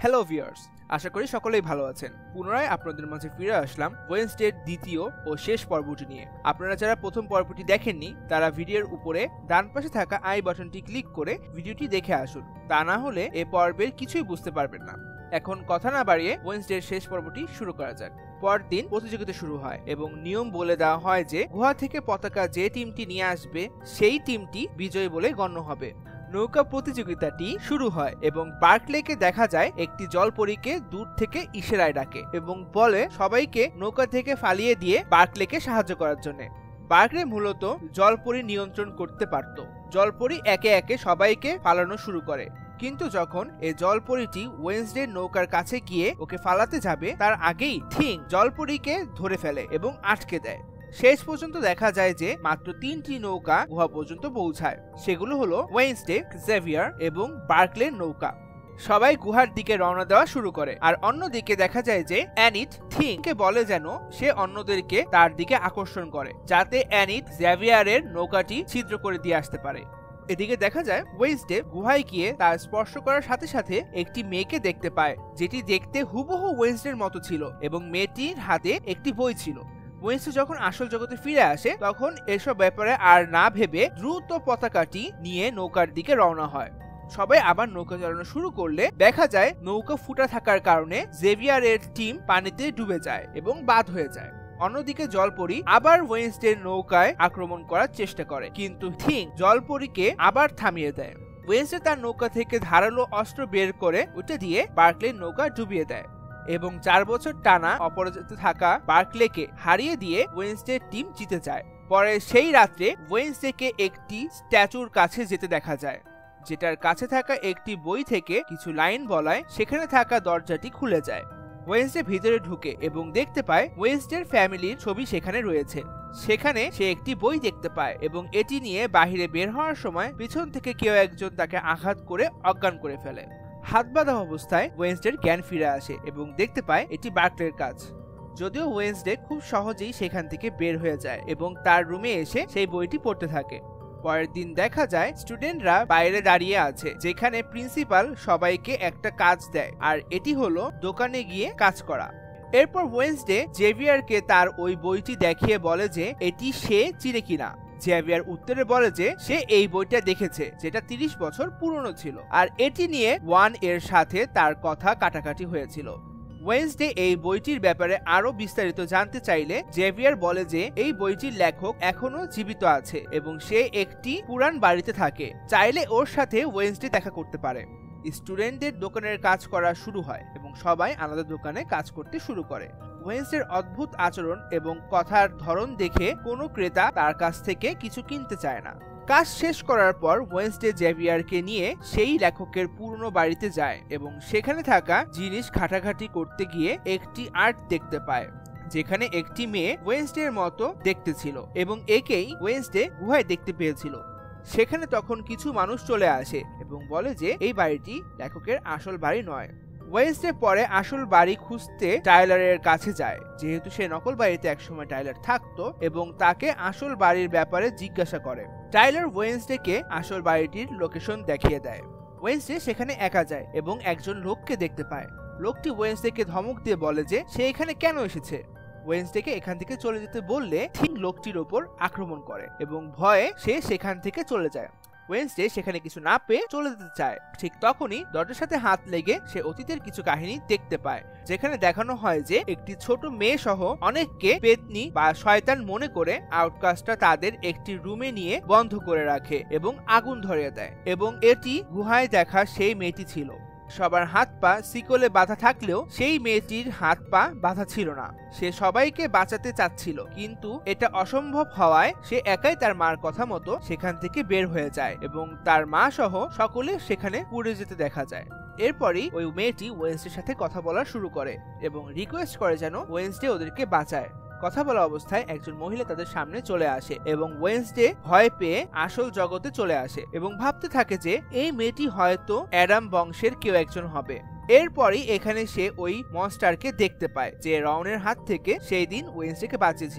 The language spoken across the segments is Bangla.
হ্যালো ভিউয়ার্স, আশা করি সকলেই ভালো আছেন। পুনরায় আপনাদের মাঝে ফিরে আসলাম ওয়েডনেসডের দ্বিতীয় ও শেষ পর্বটি নিয়ে। আপনারা যারা প্রথম পর্বটি দেখেননি তারা ভিডিওর উপরে ডান পাশে থাকা আই বাটনটি ক্লিক করে ভিডিওটি দেখে আসুন, তা না হলে এই পর্বের কিছুই বুঝতে পারবেন না। এখন কথা না বাড়িয়ে ওয়েডনেসডের শেষ পর্বটি শুরু করা যাক। পরদিন প্রতিযোগিতা শুরু হয় এবং নিয়ম বলে দেওয়া হয় যে গুহা থেকে পতাকা যে টিমটি নিয়ে আসবে সেই টিমটি বিজয়ী বলে গণ্য হবে। নৌকা প্রতিযোগিতাটি শুরু হয় এবং বার্কলেকে দেখা যায় একটি জলপরীকে দূর থেকে ইশারায় ডাকে এবং বলে সবাইকে নৌকা থেকে ফালিয়ে দিয়ে বার্কলেকে সাহায্য করার জন্য। বার্কলে মূলত জলপরী নিয়ন্ত্রণ করতে পারত। জলপরী একে একে সবাইকে ফালানো শুরু করে, কিন্তু যখন এই জলপরীটি ওয়েডনেসডে নৌকার কাছে গিয়ে ওকে ফালাতে যাবে তার আগেই থিং জলপরীকে ধরে ফেলে এবং আটকে দেয়। শেষ পর্যন্ত দেখা যায় যে মাত্র 3টি নৌকা গুহা পর্যন্ত পৌঁছায়। সেগুলো হলো ওয়েডনেসডে, জেভিয়ার এবং বার্কলের নৌকা। সবাই গুহার দিকে রওনা দেওয়া শুরু করে, আর অন্যদিকে দেখা যায় যে এনিড থিংকে বলে যেন সে অন্যদেরকে তার দিকে আকর্ষণ করে, যাতে এনিড জেভিয়ারের নৌকাটি ছিদ্র করে দিয়ে আসতে পারে। এদিকে দেখা যায় ওয়েডনেসডে গুহায় গিয়ে তার স্পর্শ করার সাথে সাথে একটি মেয়েকে দেখতে পায়, যেটি দেখতে হুবহু ওয়েডনেসডের মতো ছিল এবং মেয়েটির হাতে একটি বই ছিল। ওয়েডনেসডে যখন আসল জগতে ফিরে আসে তখন এসব ব্যাপারে আর না ভেবে দ্রুত পতাকাটি নিয়ে নৌকার দিকে রওনা হয়। সবাই আবার নৌকা চালানো শুরু করলে দেখা যায় নৌকা ফুটা থাকার কারণে জেভিয়ারের টিম পানিতে ডুবে যায় এবং বাদ হয়ে যায়। অন্যদিকে জলপরী আবার ওয়েডনেসডের নৌকায় আক্রমণ করার চেষ্টা করে, কিন্তু থিং জলপরীকে আবার থামিয়ে দেয়। ওয়েডনেসডে তার নৌকা থেকে ধারালো অস্ত্র বের করে ওটা দিয়ে বার্কলের নৌকা ডুবিয়ে দেয় এবং 4 বছর টানা অপরাজিত থাকা বার্কলেকে হারিয়ে দিয়ে ওয়েডনেসডে টিম জিতে যায়। পরে সেই রাত্রে ওয়েডনেসডেকে একটি স্ট্যাচুর কাছে যেতে দেখা যায়, যেটার কাছে থাকা একটি বই থেকে কিছু লাইন বলায় সেখানে থাকা দরজাটি খুলে যায়। ওয়েডনেসডে ভিতরে ঢুকে এবং দেখতে পায় ওয়েডনেসডের ফ্যামিলির ছবি সেখানে রয়েছে। সেখানে সে একটি বই দেখতে পায় এবং এটি নিয়ে বাহিরে বের হওয়ার সময় পিছন থেকে কেউ একজন তাকে আঘাত করে অজ্ঞান করে ফেলে। হাত বাঁধা অবস্থায় ওয়েডনেসডের জ্ঞান ফিরে আসে এবং দেখতে পায় এটি বার্কলের কাজ। যদিও ওয়েডনেসডে খুব সহজেই সেখান থেকে বের হয়ে যায় এবং তার রুমে এসে সেই বইটি পড়তে থাকে। পরের দিন দেখা যায় স্টুডেন্টরা বাইরে দাঁড়িয়ে আছে, যেখানে প্রিন্সিপাল সবাইকে একটা কাজ দেয়, আর এটি হলো দোকানে গিয়ে কাজ করা। এরপর ওয়েডনেসডে জেভিয়ারকে তার ওই বইটি দেখিয়ে বলে যে এটি সে চিনে কিনা। জেভিয়ার উত্তরে বলে যে সে এই বইটা দেখেছে, যেটা 30 বছর পুরনো ছিল, আর এটি নিয়ে ওয়ান এর সাথে তার কথা কাটাকাটি হয়েছিল। ওয়েডনেসডে এই বইটির ব্যাপারে আরো বিস্তারিত জানতে চাইলে জেভিয়ার বলে যে এই বইটির লেখক এখনো জীবিত আছে এবং সে একটি পুরান বাড়িতে থাকে, চাইলে ওর সাথে ওয়েডনেসডে দেখা করতে পারে। স্টুডেন্টদের দোকানের কাজ করা শুরু হয় এবং সবাই আলাদা দোকানে কাজ করতে শুরু করে। ওয়েডনেসডের অদ্ভুত আচরণ এবং কথার ধরন দেখে কোনো ক্রেতা তার কাছ থেকে কিছু কিনতে চায় না। কাজ শেষ করার পর ওয়েডনেসডে জেভিয়ারকে নিয়ে সেই লেখকের পুরনো বাড়িতে যায় এবং সেখানে থাকা জিনিস ঘাটাঘাটি করতে গিয়ে একটি আর্ট দেখতে পায়, যেখানে একটি মেয়ে ওয়েডনেসডের মতো দেখতে ছিল এবং একেই ওয়েডনেসডে গুহায় দেখতে পেয়েছিল। সেখানে তখন কিছু মানুষ চলে আসে এবং বলে যে এই বাড়িটি লেখকের আসল বাড়ি নয়। ওয়েডনেসডে পরে আসল বাড়ি খুঁজতে টাইলারের কাছে যায়, যেহেতু সে নকল বাড়িতে একসময় টাইলার থাকতো, এবং তাকে আসল বাড়ির ব্যাপারে জিজ্ঞাসা করে। টাইলার ওয়েডনেসডেকে আসল বাড়িটির লোকেশন দেখিয়ে দেয়। ওয়েডনেসডে সেখানে একা যায় এবং একজন লোককে দেখতে পায়। লোকটি ওয়েডনেসডেকে ধমক দিয়ে বলে যে সে এখানে কেন এসেছে। ওয়েডনেসডেকে এখান থেকে চলে যেতে বললে থিং লোকটির ওপর আক্রমণ করে এবং ভয়ে সে সেখান থেকে চলে যায়। ওয়েডনেসডে সেখানে কিছু না পেয়ে চলে যেতে চায়, ঠিক তখনই দরজার সাথে হাত লেগে সে অতীতের কিছু কাহিনী দেখতে পায়, যেখানে দেখানো হয় যে একটি ছোট মেয়ে সহ অনেককে পেতনি বা শয়তান মনে করে আউটকাস্টরা তাদের একটি রুমে নিয়ে বন্ধ করে রাখে এবং আগুন ধরিয়ে দেয়, এবং এটি গুহায় দেখা সেই মেয়েটি ছিল। সবার হাত পা শিকলে বাঁধা থাকলেও সেই মেয়েটির হাত পা বাঁধা ছিল না। সে সবাইকে বাঁচাতে চাচ্ছিল, কিন্তু এটা অসম্ভব হওয়ায় সে একাই তার মার কথা মতো সেখান থেকে বের হয়ে যায় এবং তার মা সহ সকলে সেখানে পুড়ে যেতে দেখা যায়। এরপরই ওই মেয়েটি ওয়েডনেসডের সাথে কথা বলা শুরু করে এবং রিকোয়েস্ট করে যেন ওয়েডনেসডে ওদেরকে বাঁচায়। কথা বলা অবস্থায় একজন মহিলা তাদের সামনে চলে আসে এবং ওয়েডনেসডে ভয় পেয়ে আসল জগতে চলে আসে এবং ভাবতে থাকে যে এই মেয়েটি হয়তো অ্যাডাম বংশের কেউ একজন হবে। এরপরই এখানে সে ওই মনস্টারকে দেখতে পায় যে রওনের হাত থেকে সেই দিন ওয়েডনেসডেকে বাঁচিয়েছিল।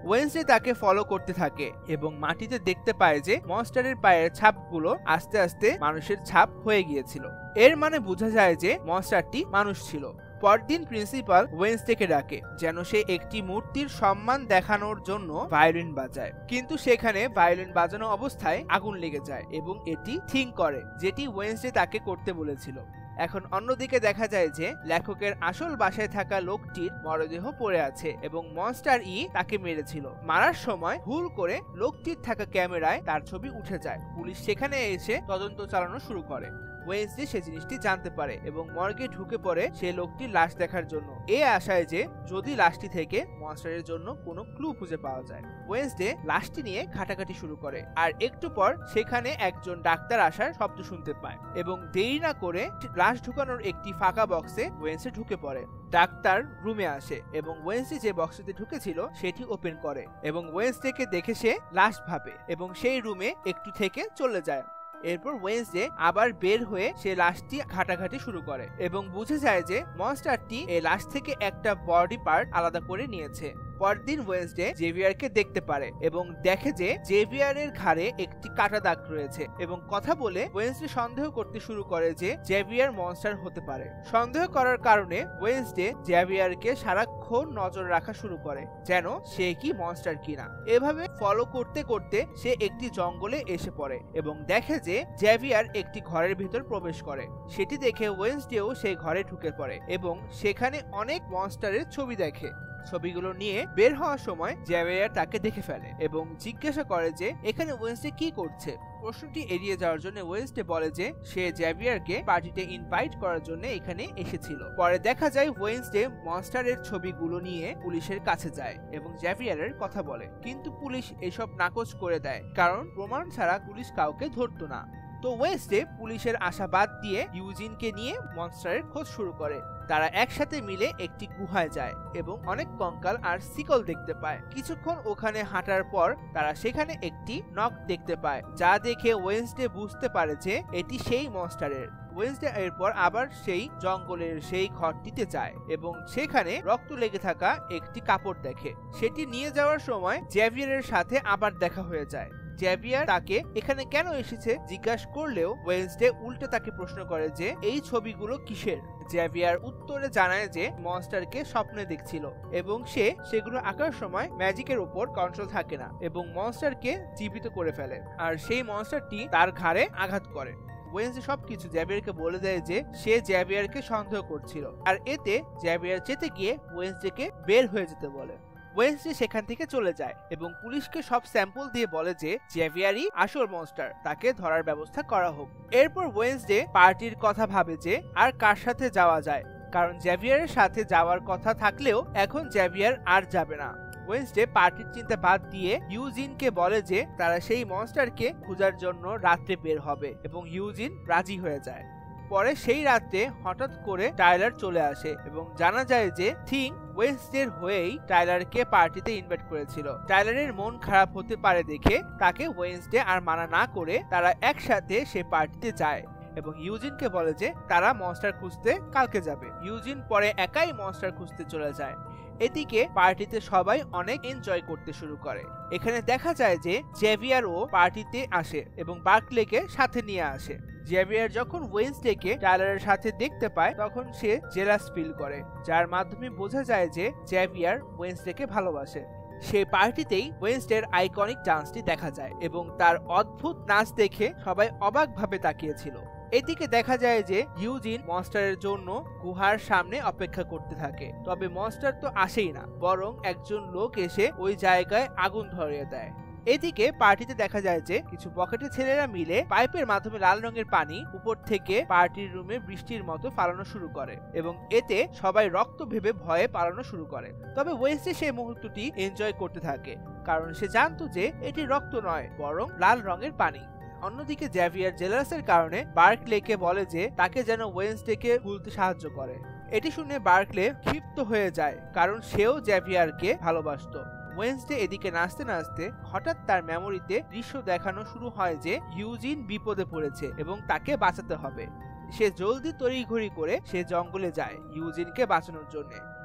ওয়েন্সডে তাকে ফলো করতে থাকে এবং মাটিতে দেখতে পায় যে মনস্টারের পায়ের ছাপগুলো আস্তে আস্তে মানুষের ছাপ হয়ে গিয়েছিল। এর মানে বোঝা যায় যে মনস্টারটি মানুষ ছিল। পরদিন প্রিন্সিপাল ওয়েন্সডেকে ডাকে যেন সে একটি মূর্তির সম্মান দেখানোর জন্য ভায়োলিন বাজায়, কিন্তু সেখানে ভায়োলিন বাজানো অবস্থায় আগুন লেগে যায় এবং এটি থিঙ্ক করে, যেটি ওয়েন্সডে তাকে করতে বলেছিল। এখন অন্যদিকে দেখা যায় যে লেখকের আসল বাসায় থাকা লোকটির মরদেহ পড়ে আছে এবং মনস্টার তাকে মেরেছিল। মারার সময় ভুল করে লোকটির থাকা ক্যামেরায় তার ছবি উঠে যায়। পুলিশ সেখানে এসে তদন্ত চালানো শুরু করে। ওয়েন্সডে সে জিনিসটি জানতে পারে এবং মর্গে ঢুকে পড়ে সে লোকটির লাশ দেখার জন্য, এই আশায় যে যদি লাশটি থেকে মনস্টারের জন্য কোনো ক্লু খুঁজে পাওয়া যায়। ওয়েন্সডে লাশটি নিয়ে ঘাটাঘাটি শুরু করে আর একটু পর সেখানে একজন ডাক্তার আসার শব্দ শুনতে পায় এবং দেরি না করে লাশ ঢুকানোর একটি ফাঁকা বক্সে ওয়েন্সডে ঢুকে পড়ে। ডাক্তার রুমে আসে এবং ওয়েন্সডে যে বক্সটিতে ঢুকেছিল সেটি ওপেন করে এবং ওয়েন্সডেকে দেখে সে লাশ ভাবে এবং সেই রুমে একটু থেকে চলে যায়। এরপর ওয়েন্সডে আবার বের হয়ে সে লাশটি ঘাটাঘাটি শুরু করে এবং বুঝে যায় যে মনস্টারটি এই লাশ থেকে একটা বডি পার্ট আলাদা করে নিয়েছে। পরদিন ওয়েন্সডে জেভিয়ারকে দেখতে পারে এবং দেখে যে জেভিয়ারের ঘাড়ে একটি কাটা দাগ রয়েছে এবং কথা বলে ওয়েন্সডে সন্দেহ করতে শুরু করে যে জেভিয়ার মনস্টার হতে পারে। সন্দেহ করার কারণে ওয়েন্সডে জেভিয়ারকে সারাক্ষণ নজর রাখা শুরু করে যেন সে কি মনস্টার কিনা। এভাবে ফলো করতে করতে সে একটি জঙ্গলে এসে পড়ে এবং দেখে যে জেভিয়ার একটি ঘরের ভিতর প্রবেশ করে। সেটি দেখে ওয়েন্সডেও সেই ঘরে ঢুকে পড়ে এবং সেখানে অনেক মনস্টারের ছবি দেখে। ছবিগুলো নিয়ে বের হওয়ার সময় জেভিয়ার তাকে দেখে ফেলে এবং জিজ্ঞাসা করে যে এখানে ওয়েন্সডে কি করছে। প্রশ্নটি এড়িয়ে যাওয়ার জন্য ওয়েন্সডে বলে যে সে জেভিয়ারকে পার্টিতে ইনভাইট করার জন্য এখানে এসেছিল। পরে দেখা যায় ওয়েন্সডে মনস্টারের ছবিগুলো নিয়ে পুলিশের কাছে যায় এবং জেভিয়ারের কথা বলে, কিন্তু পুলিশ এসব নাকচ করে দেয় কারণ প্রমাণ ছাড়া পুলিশ কাউকে ধরতো না। তো ওয়েন্সডে পুলিশের আশা বাদ দিয়ে ইউজিনকে নিয়ে মনস্টারের খোঁজ শুরু করে। তারা একসাথে মিলে একটি গুহায় যায় এবং অনেক কঙ্কাল আর শিকল দেখতে পায়। কিছুক্ষণ ওখানে হাঁটার পর তারা সেখানে একটি নখ দেখতে পায়, যা দেখে ওয়েন্সডে বুঝতে পারে যে এটি সেই মনস্টারের। ওয়েন্সডে এরপর আবার সেই জঙ্গলের সেই ঘরটিতে যায় এবং সেখানে রক্ত লেগে থাকা একটি কাপড় দেখে। সেটি নিয়ে যাওয়ার সময় জেভিয়ারের সাথে আবার দেখা হয়ে যায়। জেভিয়ার তাকে এখানে কেন এসেছে জিজ্ঞাসা করলেও ওয়েন্সডে উল্টে তাকে প্রশ্ন করে যে এই ছবিগুলো কিসের। জেভিয়ার উত্তরে জানায় যে মনস্টারকে স্বপ্নে দেখছিল এবং সে সেগুলো আঁকার সময় ম্যাজিকের উপর কন্ট্রোল থাকে না এবং মনস্টারকে জীবিত করে ফেলে আর সেই মনস্টারটি তার ঘাড়ে আঘাত করে। ওয়েন্সডে সবকিছু জেভিয়ারকে বলে দেয় যে সে জেভিয়ারকে সন্দেহ করছিল আর এতে জেভিয়ার যেতে গিয়ে ওয়েন্সডেকে বের হয়ে যেতে বলে। ওয়েন্সডে সেখান থেকে চলে যায় এবং পুলিশকে সব স্যাম্পল দিয়ে বলে যে জেভিয়ারই আসল মনস্টার, তাকে ধরার ব্যবস্থা করা হোক। এরপর ওয়েন্সডে পার্টির কথা ভাবে যে আর কার সাথে যাওয়া যায়, কারণ জেভিয়ারের সাথে যাওয়ার কথা থাকলেও এখন জেভিয়ার আর যাবে না। ওয়েন্সডে পার্টির চিন্তা বাদ দিয়ে ইউজিনকে বলে যে তারা সেই মনস্টারকে খোঁজার জন্য রাত্রে বের হবে এবং ইউজিন রাজি হয়ে যায়। পরে সেই রাতে হঠাৎ করে টাইলার চলে আসে এবং জানা যায় যে থিং ওয়েন্সডের হয়েই টাইলারকে পার্টিতে ইনভাইট করেছিল। টাইলারের মন খারাপ হতে পারে দেখে তাকে ওয়েন্সডে আর মানা না করে তারা একসাথে সে পার্টিতে যায় এবং ইউজিনকে বলে যে তারা মনস্টার খুঁজতে কালকে যাবে। ইউজিন পরে একাই মনস্টার খুঁজতে চলে যায়। এদিকে পার্টিতে সবাই অনেক এনজয় করতে শুরু করে। এখানে দেখা যায় যে জেভিয়ারও পার্টিতে আসে এবং বার্কলেকে সাথে নিয়ে আসে। জেভিয়ার যখন ওয়েন্সডেকে টাইলারের সাথে দেখতে পায় তখন সে জেলাস ফিল করে, যার মাধ্যমে বোঝা যায় যে জেভিয়ার ওয়েন্সডেকে ভালোবাসে। সেই পার্টিতেই ওয়েন্সডের আইকনিক ডান্সটি দেখা যায় এবং তার অদ্ভুত নাচ দেখে সবাই অবাকভাবে তাকিয়েছিল। এদিকে দেখা যায় যে ইউজিন মনস্টারের জন্য গুহার সামনে অপেক্ষা করতে থাকে, তবে মনস্টার তো আসেই না, বরং একজন লোক এসে ওই জায়গায় আগুন ধরিয়ে দেয়। এদিকে পার্টিতে দেখা যায় যে কিছু পকেটে ছেলেরা মিলে পাইপের মাধ্যমে লাল রঙের পানি উপর থেকে পার্টির রুমে বৃষ্টির মতো পালানো শুরু করে এবং এতে সবাই রক্ত ভেবে ভয়ে পালানো শুরু করে। তবে ওয়েন্সডে সেই মুহূর্তটি এনজয় করতে থাকে, কারণ সে জানতো যে এটি রক্ত নয় বরং লাল রঙের পানি। অন্যদিকে জেভিয়ার জেলাসের কারণে বার্কলেকে বলে যে তাকে যেন ওয়েন্সডেকে ভুলতে সাহায্য করে। এটি শুনে বার্কলে ক্ষিপ্ত হয়ে যায়, কারণ সেও জেভিয়ারকে ভালোবাসতো। ওয়েন্সডে এদিকে নাচতে নাচতে হঠাৎ তার মেমোরিতে দৃশ্য দেখানো শুরু হয় যে ইউজিন বিপদে পড়েছে এবং তাকে বাঁচাতে হবে। সে জলদি তড়িঘড়ি করে সে জঙ্গলে যায় ইউজিনকে বাঁচানোর জন্য।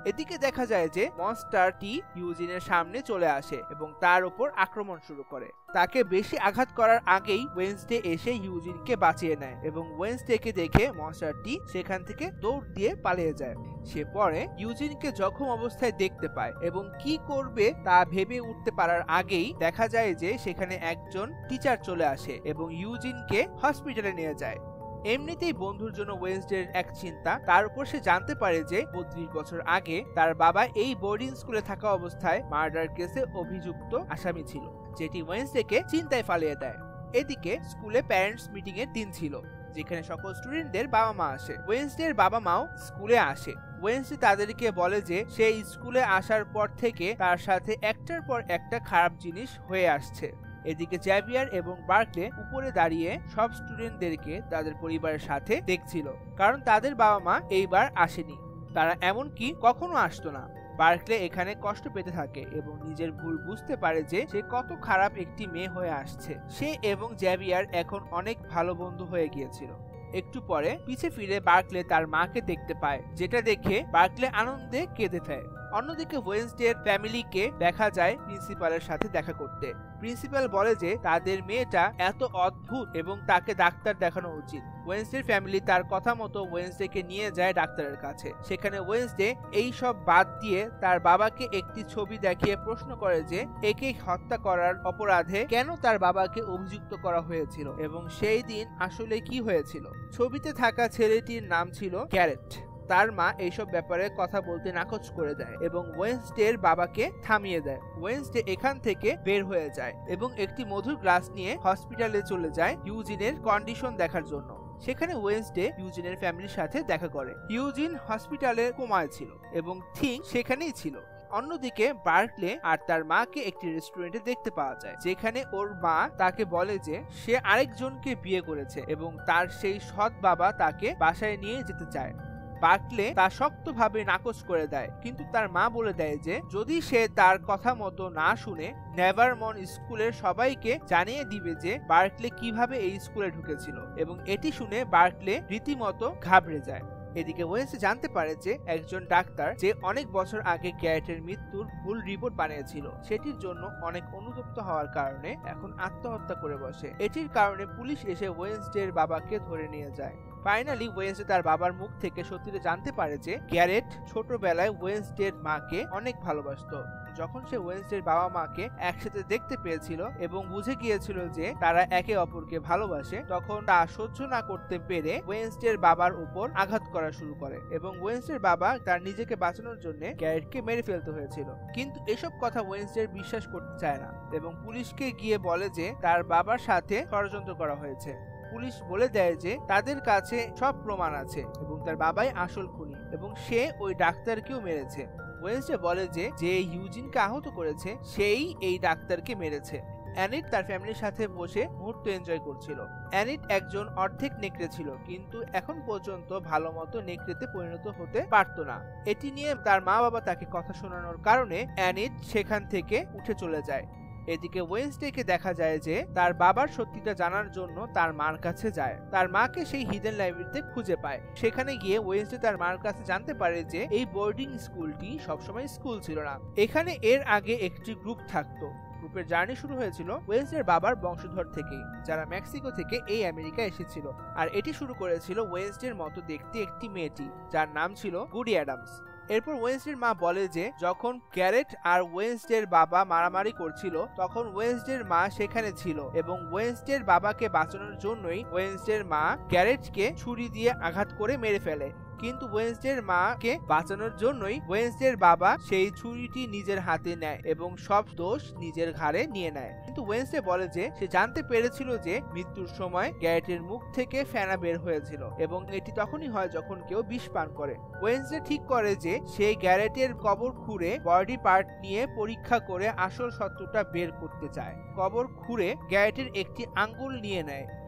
এদিকে দেখা যায় যে মনস্টারটি ইউজিনের সামনে চলে আসে এবং তার উপর আক্রমণ শুরু করে। তাকে বেশি আঘাত করার আগেই ওয়েন্সডে এসে ইউজিনকে বাঁচিয়ে নেয় এবং ওয়েন্সডেকে দেখে মনস্টারটি সেখান থেকে দৌড় দিয়ে পালিয়ে যায়। সে পরে ইউজিনকে জখম অবস্থায় দেখতে পায় এবং কি করবে তা ভেবে উঠতে পারার আগেই দেখা যায় যে সেখানে একজন টিচার চলে আসে এবং ইউজিনকে হসপিটালে নিয়ে যায়। এমনিতেই বন্ধুর জন্য ওয়েন্সডের এক চিন্তা, তার উপর সে জানতে পারে যে ৩২ বছর আগে তার বাবা এই বোর্ডিং স্কুলে থাকা অবস্থায় মার্ডার কেসে অভিযুক্ত আসামি ছিল, যেটি ওয়েন্সডেকে চিন্তায় ফালিয়ে দেয়। এদিকে স্কুলে প্যারেন্টস মিটিং এর দিন ছিল, যেখানে সকল স্টুডেন্টদের বাবা মা আসে। ওয়েন্সডের বাবা মাও স্কুলে আসে। ওয়েন্সডে তাদেরকে বলে যে সে স্কুলে আসার পর থেকে তার সাথে একটার পর একটা খারাপ জিনিস হয়ে আসছে। এদিকে জ্যাভিয়ার এবং বার্কলে উপরে দাঁড়িয়ে সব স্টুডেন্টদেরকে তাদের পরিবারের সাথে দেখছিল, কারণ তাদের বাবা মা এইবার আসেনি, তারা এমনকি কখনো আসতো না। বার্কলে এখানে কষ্ট পেতে থাকে এবং নিজের ভুল বুঝতে পারে যে সে কত খারাপ একটি মেয়ে হয়ে আসছে। সে এবং জ্যাভিয়ার এখন অনেক ভালো বন্ধু হয়ে গিয়েছিল। একটু পরে পিছে ফিরে বার্কলে তার মাকে দেখতে পায়, যেটা দেখে বার্কলে আনন্দে কেঁদে ফেলে। অন্যদিকে ওয়েন্সডের ফ্যামিলিকে দেখা যায় প্রিন্সিপালের সাথে দেখা করতে। প্রিন্সিপাল বলে যে তাদের মেয়েটা এত অদ্ভুত এবং তাকে ডাক্তার দেখানো উচিত। ওয়েন্সডের ফ্যামিলি তার কথা মতো ওয়েন্সডেকে নিয়ে যায় ডাক্তারের কাছে। সেখানে ওয়েন্সডে এই সব বাদ দিয়ে তার বাবাকে একটি ছবি দেখিয়ে প্রশ্ন করে যে একে হত্যা করার অপরাধে কেন তার বাবাকে অভিযুক্ত করা হয়েছিল এবং সেই দিন আসলে কি হয়েছিল। ছবিতে থাকা ছেলেটির নাম ছিল গ্যারেট। তার মা এইসব ব্যাপারে কথা বলতে নাকচ করে দেয় এবং ওয়েন্সডের বাবাকে থামিয়ে দেয়। ওয়েন্সডে এখান থেকে বের হয়ে যায় এবং একটি মধুর গ্লাস নিয়ে হসপিটালে চলে যায় ইউজিনের কন্ডিশন দেখার জন্য। সেখানে ওয়েন্সডে ইউজিনের ফ্যামিলির সাথে দেখা করে। ইউজিন হসপিটালে কোমায় ছিল এবং থিং সেখানেই ছিল। অন্যদিকে বার্কলে আর তার মাকে একটি রেস্টুরেন্টে দেখতে পাওয়া যায়, যেখানে ওর মা তাকে বলে যে সে আরেকজনকে বিয়ে করেছে এবং তার সেই সৎ বাবা তাকে বাসায় নিয়ে যেতে চায়। বার্কলে তা শক্তভাবে নাকচ করে দেয়, কিন্তু তার মা বলে দেয় যে যদি সে তার কথা মতো না শুনে নেভারমন স্কুলের সবাইকে জানিয়ে দিবে যে বার্কলে কিভাবে এই স্কুলে ঢুকেছিল, এবং এটি শুনে বার্কলে রীতিমতো ঘাবড়ে যায়। এদিকে ওয়েন্সডে জানতে পারে যে একজন ডাক্তার যে অনেক বছর আগে গ্যারেটের মৃত্যুর ভুল রিপোর্ট বানিয়েছিল, সেটির জন্য অনেক অনুতপ্ত হওয়ার কারণে এখন আত্মহত্যা করে বসে। এটির কারণে পুলিশ এসে ওয়েন্সডের বাবাকে ধরে নিয়ে যায়। ফাইনালি ওয়েন্সডে তার বাবার মুখ থেকে সত্যিটা জানতে পারে যে গ্যারেট ছোটবেলায় ওয়েন্সডের মাকে অনেক ভালোবাসতো। যখন সে ওয়েন্সডের বাবা মাকে একসাথে দেখতে পেয়েছিল এবং বুঝে গিয়েছিল যে তারা একে অপরকে ভালোবাসে, তখন তা সহ্য না করতে পেরে ওয়েন্সডের বাবার উপর আঘাত করা শুরু করে এবং ওয়েন্সডের বাবা তার নিজেকে বাঁচানোর জন্য গ্যারেটকে মেরে ফেলতে হয়েছিল। কিন্তু এসব কথা ওয়েন্সডে বিশ্বাস করতে চায় না এবং পুলিশকে গিয়ে বলে যে তার বাবার সাথে ষড়যন্ত্র করা হয়েছে। পুলিশ বলে দেয় যে তাদের কাছে সব প্রমাণ আছে এবং তার বাবাই আসল খুনি এবং সে ওই ডাক্তারকেও মেরেছে। ওয়েন্সডে বলে যে যে ইউজিনকে আহত করেছে সেই এই ডাক্তারকে মেরেছে। এনিড তার ফ্যামিলির সাথে বসে মুহূর্ত এনজয় করছিল। এনিড একজন অর্ধেক নেকড়ে ছিল, কিন্তু এখন পর্যন্ত ভালো মতো নেকড়েতে পরিণত হতে পারত না। এটি নিয়ে তার মা বাবা তাকে কথা শোনানোর কারণে এনিড সেখান থেকে উঠে চলে যায়। এদিকে ওয়েন্সডেকে দেখা যায় যে তার বাবার সত্যিটা জানার জন্য তার মার কাছে যায়। তার মাকে সেই হিডেন লাইব্রেরিতে খুঁজে পায়। সেখানে গিয়ে ওয়েন্সডে তার মার কাছে জানতে পারে যে এই বোর্ডিং স্কুলটি সবসময় স্কুল ছিল না, এখানে এর আগে একটি গ্রুপ থাকতো। গ্রুপের জার্নি শুরু হয়েছিল ওয়েন্সডের বাবার বংশধর থেকে, যারা মেক্সিকো থেকে এই আমেরিকা এসেছিল, আর এটি শুরু করেছিল ওয়েন্সডের মতো দেখতে একটি মেয়েটি, যার নাম ছিল গুডি অ্যাডামস। এরপর ওয়েন্সডের মা বলে যে যখন গ্যারেট আর ওয়েন্সডের বাবা মারামারি করছিল, তখন ওয়েন্সডের মা সেখানে ছিল এবং ওয়েন্সডের বাবাকে বাঁচানোর জন্যই ওয়েন্সডের মা গ্যারেটকে ছুরি দিয়ে আঘাত করে মেরে ফেলে। কিন্তু ওয়েন্সডের মাকে বাঁচানোর জন্যই ওয়েন্সডের বাবা সেই ছুরিটি নিজের হাতে নেয় এবং সব দোষ নিজের ঘাড়ে নিয়ে নেয়। কিন্তু ওয়েন্সডে বলে যে সে জানতে পেরেছিল যে মৃত্যুর সময় গ্যারেটের মুখ থেকে ফেনা বের হয়েছিল এবং এটি তখনই হয় যখন কেউ বিষ পান করে। ওয়েন্সডে ঠিক করে যে সে গ্যারেটের কবর খুঁড়ে বডি পার্ট নিয়ে পরীক্ষা করে আসল সত্যটা বের করতে চায়। কবর খুঁড়ে গ্যারেটের একটি আঙ্গুল নিয়ে নেয়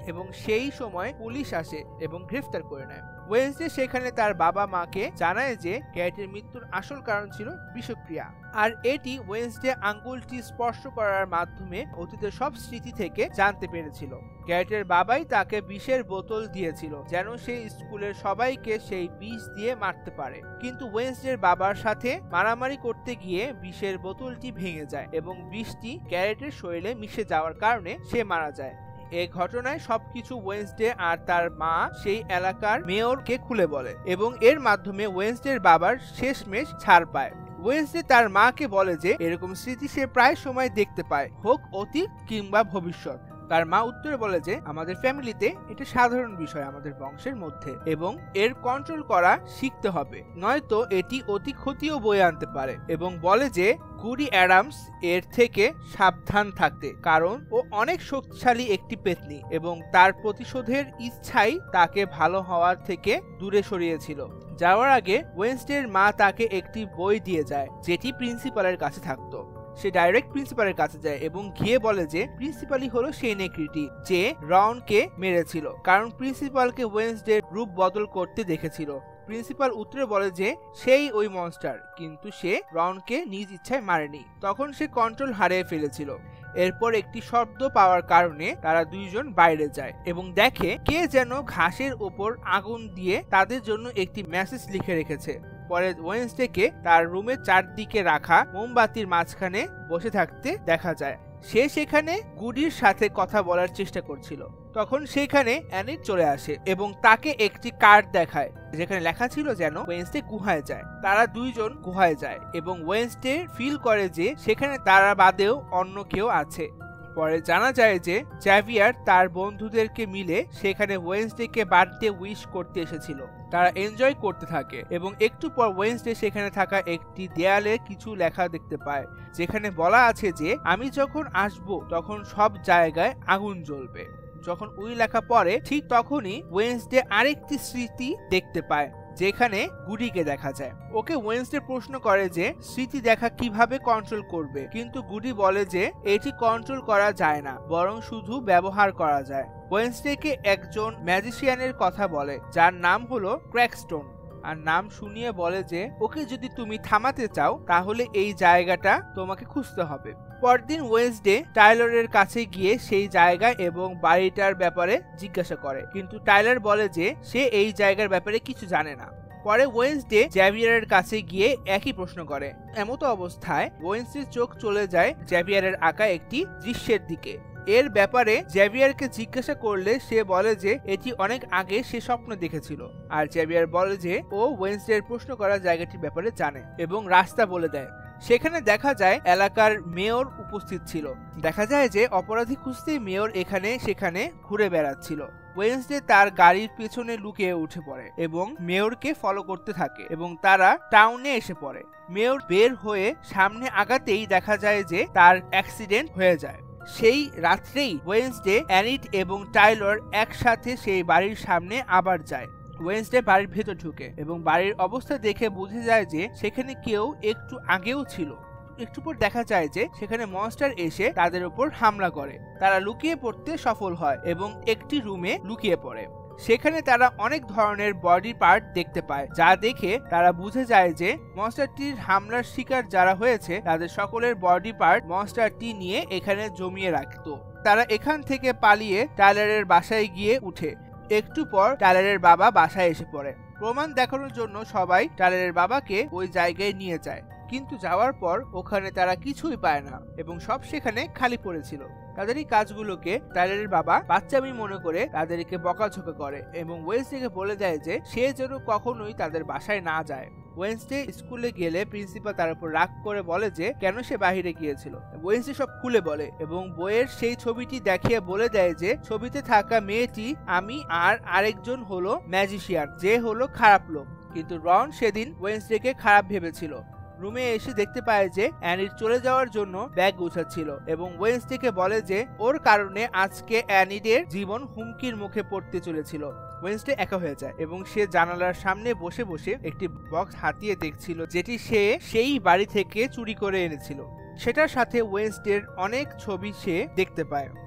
এবং সেই সময় পুলিশ আসে এবং গ্রেফতার করে নেয়। ওয়েন্সডে সেখানে তার বাবা মাকে জানায় যে ক্যারেটের মৃত্যুর আসল কারণ ছিল বিষক্রিয়া, আর এটি ওয়েন্সডে আঙ্গুলটি স্পর্শ করার মাধ্যমে অতীতের সব স্মৃতি থেকে জানতে পেরেছিল। ক্যারেটের বাবাই তাকে বিষের বোতল দিয়েছিল যেন সে স্কুলের সবাইকে সেই বিষ দিয়ে মারতে পারে, কিন্তু ওয়েন্সডের বাবার সাথে মারামারি করতে গিয়ে বিষের বোতলটি ভেঙে যায় এবং বিষটি ক্যারেটের শরীরে মিশে যাওয়ার কারণে সে মারা যায়। এই ঘটনায় সবকিছু ওয়েন্সডে আর তার মা সেই এলাকার মেয়রকে খুলে বলে এবং এর মাধ্যমে ওয়েন্সডের বাবার শেষমেশ ছাড় পায়। ওয়েন্সডে তার মাকে বলে যে এরকম স্মৃতি সে প্রায় সময় দেখতে পায়, হোক অতীত কিংবা ভবিষ্যৎ। তার মা উত্তরে বলে যে আমাদের ফ্যামিলিতে এটা সাধারণ বিষয় আমাদের বংশের মধ্যে এবং এর কন্ট্রোল করা শিখতে হবে, নয়তো এটি অতি ক্ষতিও বয়ে আনতে পারে, এবং বলে যে গুডি অ্যাডামস এর থেকে সাবধান থাকতে, কারণ ও অনেক শক্তিশালী একটি পেতনি এবং তার প্রতিশোধের ইচ্ছাই তাকে ভালো হওয়ার থেকে দূরে সরিয়েছিল। যাওয়ার আগে ওয়েন্সডের মা তাকে একটি বই দিয়ে যায় যেটি প্রিন্সিপালের কাছে থাকতো। সে ডাইরেক্ট প্রিন্সিপালের কাছে যায় এবং গিয়ে বলে যে প্রিন্সিপালই হলো সেই নেকড়িটি যে রনকে মেরেছিল, কারণ প্রিন্সিপালকে ওয়েন্সডে রূপ বদল করতে দেখেছিল। প্রিন্সিপাল উত্তরে বলে যে সেই ওই মনস্টার, কিন্তু সে রনকে নিজ ইচ্ছায় মারেনি, তখন সে কন্ট্রোল হারিয়ে ফেলেছিল। এরপর একটি শব্দ পাওয়ার কারণে তারা দুইজন বাইরে যায় এবং দেখে কে যেন ঘাসের উপর আগুন দিয়ে তাদের জন্য একটি মেসেজ লিখে রেখেছে। পরে ওয়েন্সডেকে তার রুমের চারদিকে রাখা মোমবাতির মাঝখানে বসে থাকতে দেখা যায়। সে সেখানে গুডির সাথে কথা বলার চেষ্টা করছিল। তখন সেখানে এনিড চলে আসে এবং তাকে একটি কার্ড দেখায় যেখানে লেখা ছিল যেন ওয়েন্সডে গুহায় যায়। তারা দুইজন গুহায় যায় এবং ওয়েন্সডে ফিল করে যে সেখানে তারা বাদেও অন্য কেউ আছে। পরে জানা যায় যে জ্যাভিয়ার তার বন্ধুদেরকে মিলে সেখানে ওয়েন্সডেকে বার্থডে উইশ করতে এসেছিল। তারা এনজয় করতে থাকে এবং একটু পর ওয়েন্সডে সেখানে থাকা একটি দেয়ালে কিছু লেখা দেখতে পায় যেখানে বলা আছে যে আমি যখন আসব তখন সব জায়গায় আগুন জ্বলবে। যখন ওই লেখা পড়ে ঠিক তখনই ওয়েন্সডে আরেকটি স্মৃতি দেখতে পায় যেখানে গুডিকে দেখা যায়। ওকে ওয়েন্সডে প্রশ্ন করে যে স্মৃতি দেখা কিভাবে কন্ট্রোল করবে, কিন্তু গুডি বলে যে এটি কন্ট্রোল করা যায় না, বরং শুধু ব্যবহার করা যায়। ওয়েন্সডেকে একজন ম্যাজিশিয়ানের কথা বলে যার নাম হলো ক্র্যাকস্টোন, আর নাম শুনিয়ে বলে যে ওকে যদি তুমি থামাতে চাও তাহলে এই জায়গাটা তোমাকে খুঁজতে হবে। পরদিন ওয়েন্সডে টাইলরের কাছে গিয়ে সেই জায়গা এবং বাড়িটার ব্যাপারে জিজ্ঞাসা করে, কিন্তু টাইলর বলে যে সে এই জায়গার ব্যাপারে কিছু জানে না। পরে ওয়েন্সডে জ্যাভিয়ারের কাছে গিয়ে একই প্রশ্ন করে। এমতো অবস্থায় ওয়েন্সডের চোখ চলে যায় জ্যাভিয়ারের আঁকা একটি দৃশ্যের দিকে। এর ব্যাপারে জ্যাভিয়ারকে জিজ্ঞাসা করলে সে বলে যে এটি অনেক আগে সে স্বপ্ন দেখেছিল, আর জ্যাভিয়ার বলে যে ও ওয়েন্সডের প্রশ্ন করা জায়গাটির ব্যাপারে জানে এবং রাস্তা বলে দেয়। সেখানে দেখা যায় এলাকার মেয়র উপস্থিত ছিল। দেখা যায় যে অপরাধী খুঁজতে মেয়র এখানে সেখানে ঘুরে বেড়াচ্ছিল। ওয়েন্সডে তার গাড়ির পেছনে লুকিয়ে উঠে পড়ে এবং মেয়রকে ফলো করতে থাকে এবং তারা টাউনে এসে পড়ে। মেয়র বের হয়ে সামনে আগাতেই দেখা যায় যে তার অ্যাক্সিডেন্ট হয়ে যায়। সেই রাত্রেই ওয়েন্সডে, এনিড এবং টাইলর একসাথে সেই বাড়ির সামনে আবার যায়। ওয়েন্সডে বাড়ির ভেতর ঢুকে এবং বাড়ির অবস্থা দেখে বুঝে যায় যে সেখানে কেউ একটু আগেও ছিল। একটু পর দেখা যায় যে সেখানে মনস্টার এসে তাদের উপর হামলা করে। তারা লুকিয়ে পড়তে সফল হয় এবং একটি রুমে লুকিয়ে পড়ে। সেখানে তারা অনেক ধরনের বডি পার্ট দেখতে পায়, যা দেখে তারা বুঝে যায় যে মনস্টারটির হামলার শিকার যারা হয়েছে তাদের সকলের বডি পার্ট মনস্টারটি নিয়ে এখানে জমিয়ে রাখতো। তারা এখান থেকে পালিয়ে টাইলারের বাসায় গিয়ে উঠে। একটু পর টাইলারের বাবা বাসায় এসে পড়ে। প্রমাণ দেখানোর জন্য সবাই টাইলারের বাবাকে ওই জায়গায় নিয়ে যায়, কিন্তু যাওয়ার পর ওখানে তারা কিছুই পায় না এবং সব সেখানে খালি পড়েছিল। তাদের এই কাজগুলোকে টাইলারের বাবা বাচ্চামি মনে করে তাদেরকে বকাঝকা করে এবং ওয়েন্সডেকে বলে দেয় যে সে যেন কখনোই তাদের বাসায় না যায়। ওয়েন্সডে স্কুলে গেলে প্রিন্সিপাল তার উপর রাগ করে বলে যে কেন সে বাহিরে গিয়েছিল। ওয়েন্সডে সব খুলে বলে এবং বইয়ের সেই ছবিটি দেখিয়ে বলে দেয় যে ছবিতে থাকা মেয়েটি আমি আর আরেকজন হলো ম্যাজিশিয়ান, যে হলো খারাপ লোক। কিন্তু রন সেদিন ওয়েন্সডেকে খারাপ ভেবেছিল। রুমে এসে দেখতে পায় যে অ্যানির চলে যাওয়ার জন্য ব্যাগ গুছাচ্ছিল এবং ওয়েন্সডেকে বলে যে ওর কারণে আজকে অ্যানিডের জীবন হুমকির মুখে পড়তে চলেছিল। ওয়েন্সডে একা হয়ে যায় এবং সে জানালার সামনে বসে বসে একটি বক্স হাতিয়ে দেখছিল যেটি সে সেই বাড়ি থেকে চুরি করে এনেছিল। সেটার সাথে ওয়েন্সডের অনেক ছবি সে দেখতে পায়।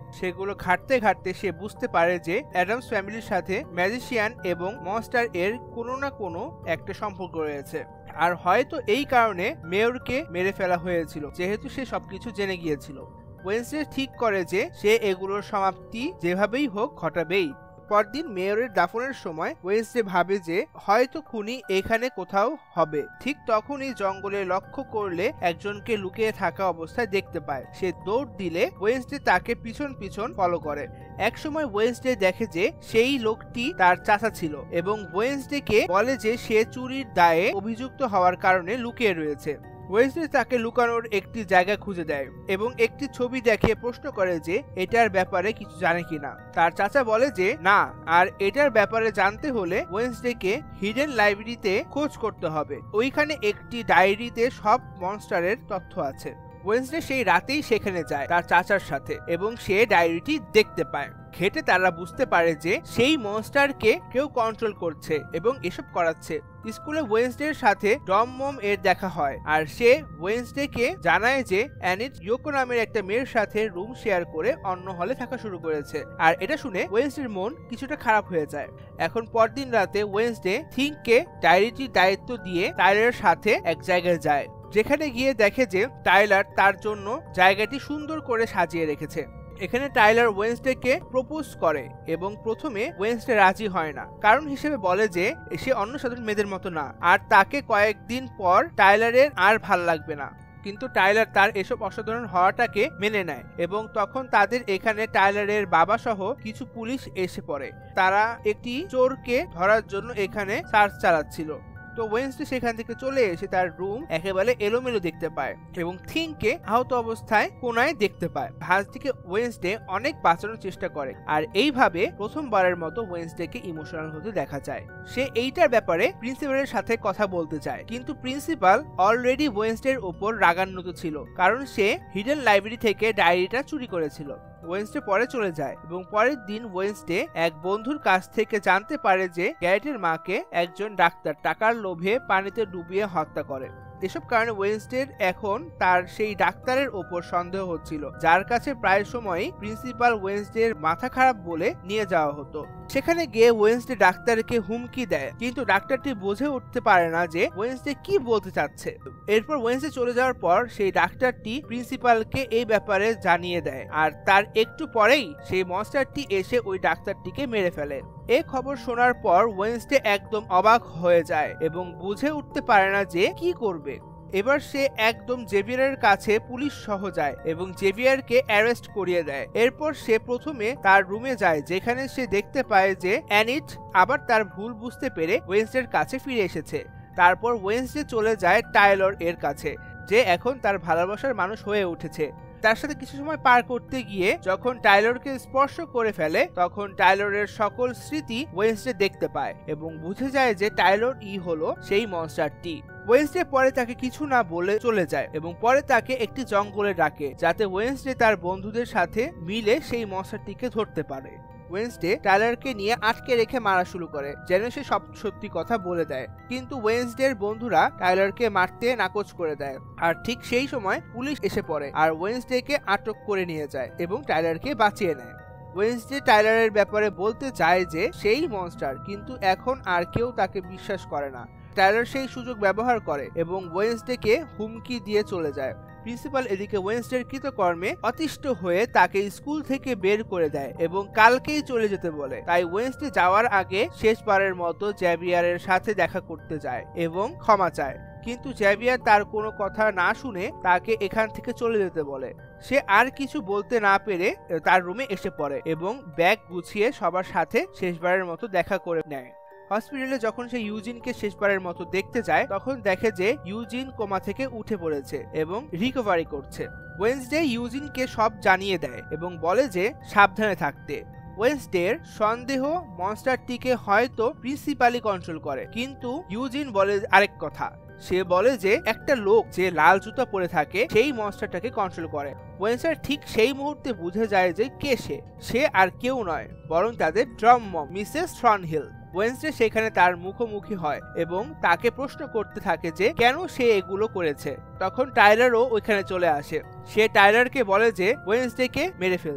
সেগুলো ঘাটতে ঘাটতে সে বুঝতে পারে যে অ্যাডামস ফ্যামিলির সাথে ম্যাজিশিয়ান এবং মনস্টার এর কোনো না কোনো একটা সম্পর্ক রয়েছে, আর হয়তো এই কারণে মেয়রকে মেরে ফেলা হয়েছিল যেহেতু সে সবকিছু জেনে গিয়েছিল। ওয়েনসডে ঠিক করে যে সে এগুলোর সমাপ্তি যেভাবেই হোক ঘটাবেই। পরদিন মেয়রের দাফনের সময় ওয়েনসডে ভাবে যে হয়তো খুনি এখানে কোথাও হবে। ঠিক তখনই জঙ্গলে লক্ষ্য করলে একজনকে লুকিয়ে থাকা অবস্থায় দেখতে পায়। সে দৌড় দিলে ওয়েনসডে তাকে পিছন পিছন ফলো করে। একসময় ওয়েনসডে দেখে যে সেই লোকটি তার চাচা ছিল এবং ওয়েনসডেকে বলে যে সে চুরির দায়ে অভিযুক্ত হওয়ার কারণে লুকিয়ে রয়েছে। ওয়েনসডে তাকে লুকানোর একটি জায়গা খুঁজে দেয় এবং একটি ছবি দেখিয়ে প্রশ্ন করে যে এটার ব্যাপারে কিছু জানে কিনা। তার চাচা বলে যে না, আর এটার ব্যাপারে জানতে হলে ওয়েনসডেকে হিডেন লাইব্রেরিতে খোঁজ করতে হবে। ওইখানে একটি ডায়েরিতে সব মনস্টারের তথ্য আছে। ওয়েনসডে সেই রাতেই সেখানে যায় তার চাচার সাথে এবং সে ডায়েরিটি দেখতে পায়। ঘেটে তারা বুঝতে পারে যে সেই মনস্টারকে কেউ কন্ট্রোল করছে এবং এসব করাচ্ছে। স্কুলে ওয়েনসডের সাথে ডম মম এর দেখা হয়, আর সে ওয়েনসডেকে জানায় যে এনিড ইয়োকো নামের একটা মেয়ের সাথে রুম শেয়ার করে অন্য হলে থাকা শুরু করেছে। আর এটা শুনে ওয়েনসডের মন কিছুটা খারাপ হয়ে যায়। এখন পরদিন রাতে ওয়েনসডে থিংককে ডায়েরিটির দায়িত্ব দিয়ে টাইলারের সাথে এক জায়গায় যায়, যেখানে গিয়ে দেখে যে টাইলার তার জন্য জায়গাটি সুন্দর করে সাজিয়ে রেখেছে। এখানে টাইলার ওয়েনসডেকে প্রপোজ করে এবং প্রথমে ওয়েনসডে রাজি হয় না, কারণ হিসেবে বলে যে সে অন্য সাধারণ মেয়েদের মতো না, আর তাকে কয়েকদিন পর টাইলারের আর ভাল লাগবে না। কিন্তু টাইলার তার এসব অসাধারণ হওয়াটাকে মেনে নেয় এবং তখন তাদের এখানে টাইলারের বাবা সহ কিছু পুলিশ এসে পড়ে। তারা একটি চোরকে ধরার জন্য এখানে সার্চ চালাচ্ছিল। তো ওয়েনসডে সেখান থেকে চলে এসে তার রুম একেবারে এলোমেলো দেখতে পায় এবং থিংকে আহত অবস্থায় কোনায় দেখতে পায়। ভাঁজটিকে ওয়েনসডে অনেক বাঁচানোর চেষ্টা করে, আর এইভাবে প্রথমবারের মতো ওয়েনসডেকে ইমোশনাল হতে দেখা যায়। সে এইটার ব্যাপারে প্রিন্সিপালের সাথে কথা বলতে চায়, কিন্তু প্রিন্সিপাল অলরেডি ওয়েনসডের উপর রাগান্বিত ছিল, কারণ সে হিডেন লাইব্রেরি থেকে ডায়েরিটা চুরি করেছিল। ওয়েনসডে পরে চলে যায় এবং পরের দিন ওয়েনসডে এক বন্ধুর কাছ থেকে জানতে পারে যে গ্যারেটের মাকে একজন ডাক্তার টাকার লোভে পানিতে ডুবিয়ে হত্যা করে। এসব কারণে ওয়েনসডের এখন তার সেই ডাক্তারের ওপর সন্দেহ হচ্ছিল, যার কাছে প্রায় সময়ই প্রিন্সিপাল ওয়েনসডের মাথা খারাপ বলে নিয়ে যাওয়া হতো। সেখানে গিয়ে ওয়েনসডে ডাক্তারকে হুমকি দেয়, কিন্তু ডাক্তারটি বুঝে উঠতে পারে না যে ওয়েনসডে কি বলতে চাচ্ছে। এরপর ওয়েনসডে চলে যাওয়ার পর সেই ডাক্তারটি প্রিন্সিপালকে এই ব্যাপারে জানিয়ে দেয়, আর তার একটু পরেই সেই মনস্টারটি এসে ওই ডাক্তারটিকে মেরে ফেলে। এই খবর শোনার পর ওয়েনসডে একদম অবাক হয়ে যায় এবং বুঝে উঠতে পারে না যে কি করবে। এবার সে একদম জেভিয়ারের কাছে পুলিশ সহ যায় এবং জেভিয়ারকে অ্যারেস্ট করিয়ে দেয়। এরপর সে প্রথমে তার রুমে যায়, যেখানে সে দেখতে পায় যে এনিড আবার তার ভুল বুঝতে পেরে ওয়েনসডের কাছে ফিরে এসেছে। তারপর ওয়েনসডে চলে যায় টাইলর এর কাছে, যে এখন তার ভালোবাসার মানুষ হয়ে উঠেছে। তার সাথে কিছু সময় পার করতে গিয়ে যখন টাইলরকে স্পর্শ করে ফেলে, তখন টাইলরের সকল স্মৃতি ওয়েনসডে দেখতে পায় এবং বুঝে যায় যে টাইলর হলো সেই মনস্টারটি। ওয়েনসডে পরে তাকে কিছু না বলে চলে যায় এবং পরে তাকে একটি জঙ্গলে ডাকে, যাতে ওয়েনসডে তার বন্ধুদের সাথে মিলে সেই মনস্টারটিকে ধরতে পারে। ওয়েনসডে টাইলারকে নিয়ে আটকে রেখে মারা শুরু করে, যেন সে সব সত্যি কথা বলে দেয়। কিন্তু ওয়েনসডের বন্ধুরা টাইলারকে মারতে নাকচ করে দেয়, আর ঠিক সেই সময় পুলিশ এসে পড়ে আর ওয়েনসডেকে আটক করে নিয়ে যায় এবং টাইলারকে বাঁচিয়ে নেয়। ওয়েনসডে টাইলারের ব্যাপারে বলতে চায় যে সেই মনস্টার, কিন্তু এখন আর কেউ তাকে বিশ্বাস করে না। টাইলার সেই সুযোগ ব্যবহার করে এবং ওয়েনসডেকে হুমকি দিয়ে চলে যায়। প্রিন্সিপাল এদিকে ওয়েনসডের কৃতকর্মে অতিষ্ঠ হয়ে তাকে স্কুল থেকে বের করে দেয় এবং কালকেই চলে যেতে বলে। তাই ওয়েনসডে যাওয়ার আগে শেষবারের মতো জেভিয়ারের সাথে দেখা করতে যায় এবং ক্ষমা চায়, কিন্তু জেভিয়ার তার কোনো কথা না শুনে তাকে এখান থেকে চলে যেতে বলে। সে আর কিছু বলতে না পেরে তার রুমে এসে পড়ে এবং ব্যাগ গুছিয়ে সবার সাথে শেষবারের মতো দেখা করে নেয়। হসপিটালে যখন সে ইউজিনকে শেষবারের মতো দেখতে যায়, তখন দেখে যে ইউজিন কোমা থেকে উঠে পড়েছে এবং রিকভারি করছে। ওয়েনসডে ইউজিনকে সব জানিয়ে দেয় এবং বলে যে সাবধানে থাকতে। ওয়েনসডের সন্দেহ মনস্টারটিকে হয়তো প্রিন্সিপালি কন্ট্রোল করে, কিন্তু ইউজিন বলে আরেক কথা। সে বলে যে একটা লোক যে লাল জুতা পরে থাকে সেই মনস্টারটাকে কন্ট্রোল করে। ওয়েনসডে ঠিক সেই মুহূর্তে বুঝে যায় যে কে সে আর কেউ নয়, বরং তাদের dorm mom Mrs Thornhill. Wednesday সেখানে তার মুখোমুখি হয় এবং তাকে প্রশ্ন করতে থাকে যে কেন সে এগুলো করেছে। তখন টাইলারও ওইখানে চলে আসে। সে টাইলারকে বলে যে ওয়েনসডেকে মেরে ফেলতে,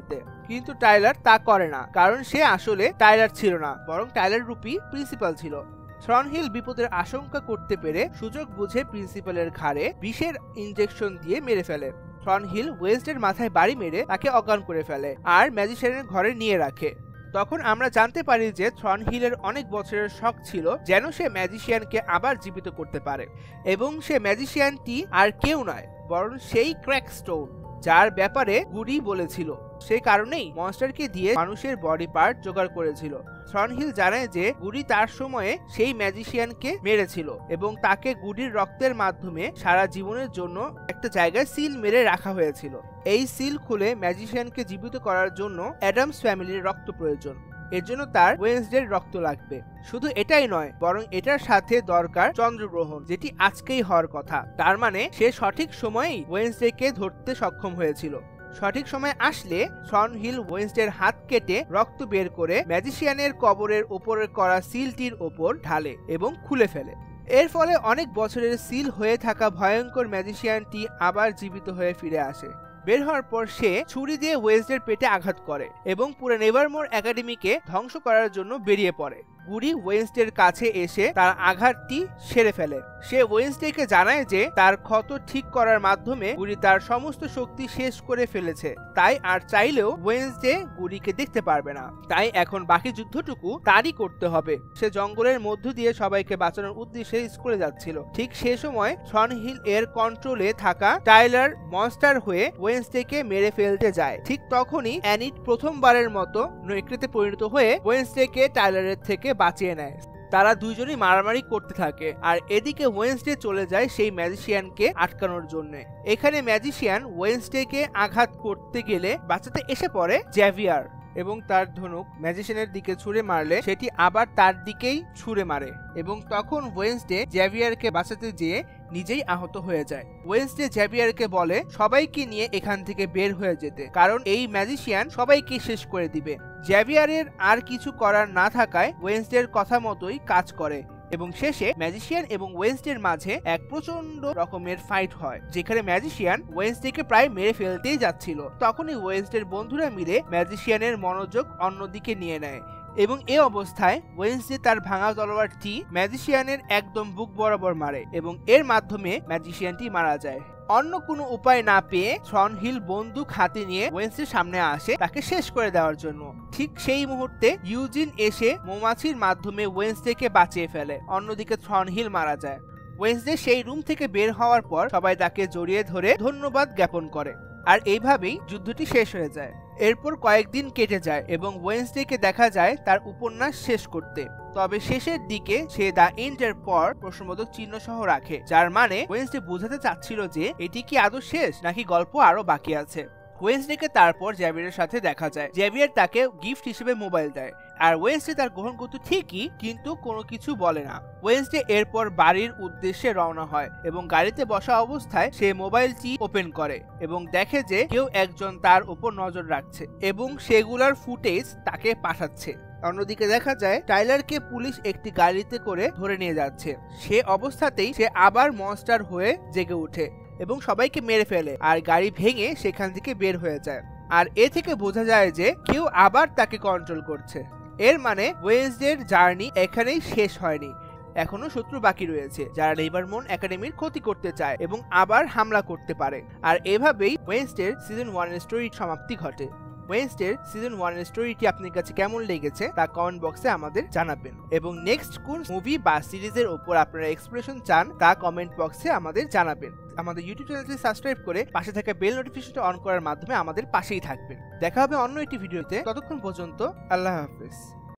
কিন্তু টাইলার তা করে না, কারণ সে আসলে টাইলার ছিল না, বরং টাইলার রূপী প্রিন্সিপাল ছিল। থর্নহিল বিপদের আশঙ্কা করতে পেরে সুযোগ বুঝে প্রিন্সিপালের ঘাড়ে বিষের ইনজেকশন দিয়ে মেরে ফেলে। থর্নহিল ওয়েনসডের মাথায় বাড়ি মেরে তাকে অজ্ঞান করে ফেলে আর ম্যাজিশিয়ানের ঘরে নিয়ে রাখে। তখন আমরা জানতে পারি যে থর্নহিলের অনেক বছরের শখ ছিল যেন সে ম্যাজিশিয়ানকে আবার জীবিত করতে পারে, এবং সে ম্যাজিশিয়ানটি আর কেউ নয় বরং সেই ক্র্যাকস্টোন, যার ব্যাপারে গুডি বলেছিল। সেই কারণেই মনস্টারকে দিয়ে মানুষের বডি পার্ট জোগাড় করেছিল। থর্নহিল জানায় যে গুডি তার সময়ে সেই ম্যাজিশিয়ানকে মেরেছিল এবং তাকে গুডির রক্তের মাধ্যমে সারা জীবনের জন্য একটা জায়গায় সিল মেরে রাখা হয়েছিল। এই সিল খুলে ম্যাজিশিয়ানকে জীবিত করার জন্য অ্যাডামস ফ্যামিলির রক্ত প্রয়োজন। এর জন্য তার ওয়েনসডের রক্ত লাগবে। শুধু এটাই নয়, বরং এটার সাথে দরকার চন্দ্রগ্রহণ, যেটি আজকেই হওয়ার কথা। তার মানে সে সঠিক সময়েই ওয়েনসডেকে ধরতে সক্ষম হয়েছিল। সঠিক সময় আসলে থর্নহিল ওয়েনসডের হাত কেটে রক্ত বের করে ম্যাজিশিয়ানের কবরের ওপরে করা সিলটির ওপর ঢালে এবং খুলে ফেলে। এর ফলে অনেক বছরের সিল হয়ে থাকা ভয়ঙ্কর ম্যাজিশিয়ানটি আবার জীবিত হয়ে ফিরে আসে। বের হওয়ার পর সে ছুরি দিয়ে ওয়েনসডের পেটে আঘাত করে এবং পুরো নেভারমোর একাডেমিকে ধ্বংস করার জন্য বেরিয়ে পড়ে। গুডি ওয়েনসডের কাছে এসে তার আঘাতটি সেরে ফেলে। সে ওয়েনসডেকে জানায় যে তার ক্ষত ঠিক করার মাধ্যমে গুডি তার সমস্ত শক্তি শেষ করে ফেলেছে, তাই আর চাইলেও ওয়েনসডে গুডিকে দেখতে পারবে না। তাই এখন বাকি যুদ্ধটুকু তারই করতে হবে। সে জঙ্গলের মধ্য দিয়ে সবাইকে বাঁচানোর উদ্দেশ্যে স্কুলে যাচ্ছিল। ঠিক সে সময় থর্নহিল এর কন্ট্রোলে থাকা টাইলার মনস্টার হয়ে ওয়েনসডেকে মেরে ফেলতে যায়। ঠিক তখনই এনিড প্রথমবারের মতো নৈকৃত্যে পরিণত হয়ে ওয়েনসডেকে টাইলারের থেকে বাঁচিয়ে নেয়। তারা দুইজনই মারামারি করতে থাকে, আর এদিকে ওয়েনসডে চলে যায় সেই ম্যাজিশিয়ানকে আটকানোর জন্য। এখানে ম্যাজিশিয়ান ওয়েনসডেকে আঘাত করতে গেলে বাঁচাতে এসে পড়ে জেভিয়ার, এবং তার ধনুক ম্যাজিশিয়ানের দিকে ছুঁড়ে মারলে সেটি আবার তার দিকেই ছুঁড়ে মারে, এবং তখন ওয়েনসডে জেভিয়ারকে বাঁচাতে যেয়ে নিজেই আহত হয়ে যায়। ওয়েনসডে জেভিয়ারকে বলে সবাইকে নিয়ে এখান থেকে বের হয়ে যেতে, কারণ এই ম্যাজিশিয়ান সবাইকে শেষ করে দিবে। জেভিয়ারের আর কিছু করার না থাকায় ওয়েনসডের কথা মতোই কাজ করে, এবং শেষে ম্যাজিশিয়ান এবং ওয়েনসডের মাঝে এক প্রচন্ড রকমের ফাইট হয়, যেখানে ম্যাজিশিয়ান ওয়েনসডেকে প্রায় মেরে ফেলতেই যাচ্ছিল। তখনই ওয়েনসডের বন্ধুরা মিলে ম্যাজিশিয়ানের মনোযোগ অন্যদিকে নিয়ে নেয়, এবং এ অবস্থায় ওয়েনসডে তার ভাঙা তলোয়ারটি ম্যাজিশিয়ানের একদম বুক বরাবর মারে, এবং এর মাধ্যমে ম্যাজিশিয়ানটি মারা যায়। অন্য কোনো উপায় না পেয়ে থর্নহিল বন্দুক হাতে নিয়ে ওয়েনসডের সামনে আসে তাকে শেষ করে দেওয়ার জন্য। ঠিক সেই মুহূর্তে ইউজিন এসে মৌমাছির মাধ্যমে ওয়েনসডেকে বাঁচিয়ে ফেলে। অন্যদিকে থর্নহিল মারা যায়। ওয়েনসডে সেই রুম থেকে বের হওয়ার পর সবাই তাকে জড়িয়ে ধরে ধন্যবাদ জ্ঞাপন করে, আর এইভাবেই যুদ্ধটি শেষ হয়ে যায়। এরপর কয়েকদিন কেটে যায় এবং ওয়েনসডেকে দেখা যায় তার উপন্যাস শেষ করতে। তবে শেষের দিকে সে দ্য এন্ডের পর প্রশ্নবোধক চিহ্ন সহ রাখে, যার মানে ওয়েনসডে বোঝাতে চাচ্ছিল যে এটি কি আদৌ শেষ নাকি গল্প আরো বাকি আছে। ওয়েনসডেকে তারপর জেভিয়ারের সাথে দেখা যায়। জেভিয়ার তাকে গিফট হিসেবে মোবাইল দেয়, আর ওয়েনসডে তার গ্রহণ করতে ঠিকই, কিন্তু কোনো কিছু বলে না। ওয়েনসডে এরপর বাড়ির উদ্দেশ্যে রওনা হয় এবং গাড়িতে বসা অবস্থায় সে মোবাইলটি ওপেন করে এবং দেখে যে কেউ একজন তার উপর নজর রাখছে এবং সেগুলোর ফুটেজ তাকে পাঠাচ্ছে। অন্যদিকে দেখা যায় টাইলারকে পুলিশ একটি গাড়িতে করে ধরে নিয়ে যাচ্ছে। সে অবস্থাতেই সে আবার মনস্টার হয়ে জেগে ওঠে এবং সবাইকে মেরে ফেলে, আর গাড়ি ভেঙে সেখান থেকে বের হয়ে যায়। আর এ থেকে বোঝা যায় যে কেউ আবার তাকে কন্ট্রোল করছে। এর মানে ওয়েনসডের জার্নি এখানেই শেষ হয়নি, এখনো শত্রু বাকি রয়েছে যারা নেভারমোর একাডেমির ক্ষতি করতে চায় এবং আবার হামলা করতে পারে। আর এভাবেই ওয়েনসডের সিজন 1 এর স্টোরির সমাপ্তি ঘটে। ওয়েনসডের সিজন 1 এর স্টোরিটি আপনার কাছে কেমন লেগেছে তা কমেন্ট বক্সে আমাদের জানাবেন, এবং নেক্সট কোন মুভি বা সিরিজের উপর আপনারা এক্সপ্রেশন চান তা কমেন্ট বক্সে আমাদের জানাবেন। আমাদের ইউটিউব চ্যানেলটি সাবস্ক্রাইব করে পাশে থাকা বেল নোটিফিকেশনটা অন করার মাধ্যমে আমাদের পাশেই থাকবেন। দেখা হবে অন্য একটি ভিডিওতে, ততক্ষণ পর্যন্ত আল্লাহ হাফেজ।